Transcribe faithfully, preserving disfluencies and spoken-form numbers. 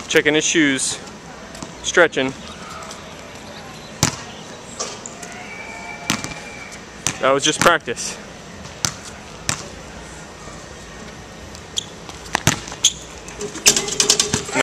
checking his shoes, stretching. That was just practice.